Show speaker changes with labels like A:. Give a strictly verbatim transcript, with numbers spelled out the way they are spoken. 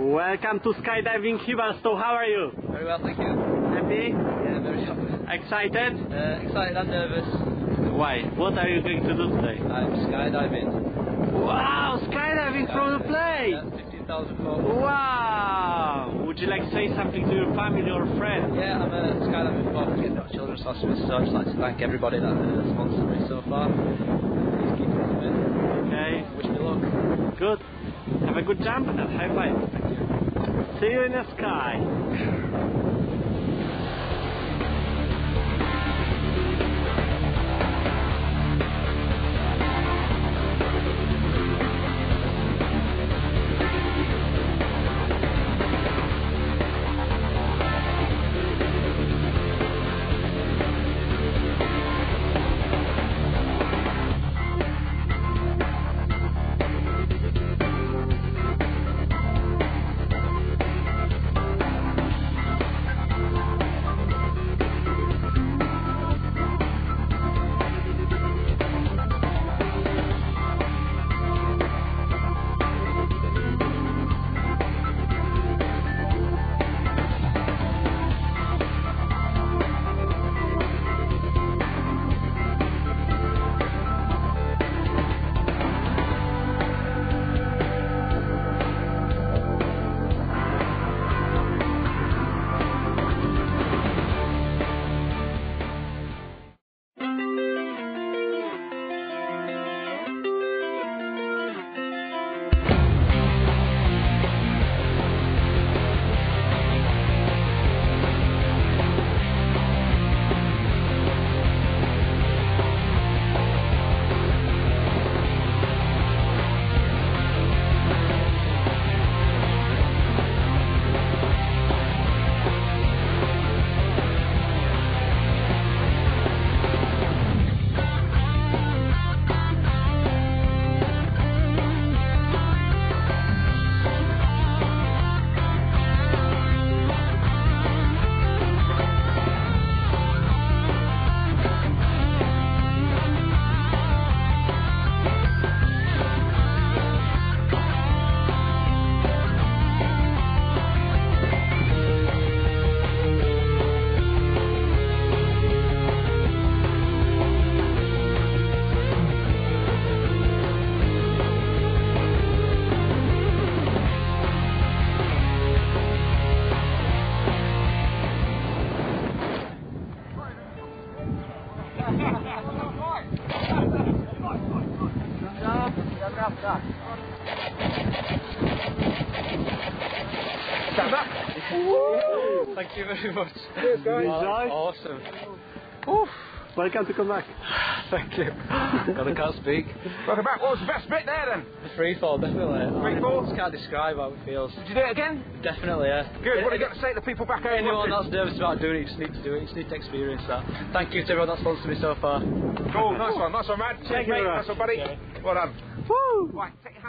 A: Welcome to skydiving Hibalstow. How are you?
B: Very well, thank you.
A: Happy?
B: Yeah, very happy.
A: Excited?
B: Uh, excited and nervous.
A: Why? What are you going to do today?
B: I'm skydiving.
A: Wow! Skydiving
B: skydiving.
A: from the plane!
B: Yeah, fifteen thousand foot.
A: Wow! Would you like to say something to your family or friends?
B: Yeah, I'm a skydiving performer at Children's Hospital, so I'd just like to thank everybody that has sponsored me so far. Please keep it coming.
A: Okay.
B: Wish me luck.
A: Good. Have a good jump and high five.
B: Thank you.
A: See you in the sky.
B: Thank you very much.
A: Cheers, guys.
B: Oh, awesome. Oof.
A: Welcome to come back.
B: Thank you. God, I can't speak.
C: Welcome back. What was the best bit there then?
B: The free fall, definitely.
C: Free fall?
B: I just can't describe how it feels.
C: Did you do it again?
B: Definitely, yeah.
C: Good. What are you going to say to the people back home?
B: Anyone that's nervous about doing it, you just need to do it. You just need to experience that. Thank you to everyone that's sponsored me so far.
C: Cool. Nice one. Nice one, man.
A: Thank you,
C: mate.
A: very
C: Nice one, buddy.
B: Yeah.
C: Well done.
A: Woo!
C: Right, take your